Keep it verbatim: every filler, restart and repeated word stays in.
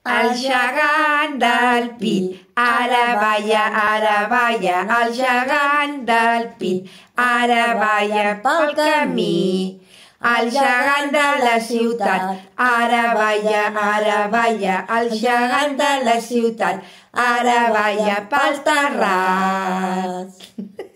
El gegant del Pi, ara balla, ara balla, el gegant del Pi, ara balla pel camí. El gegant de la ciutat, ara balla, ara balla, el gegant de la ciutat, ara balla pel terrat.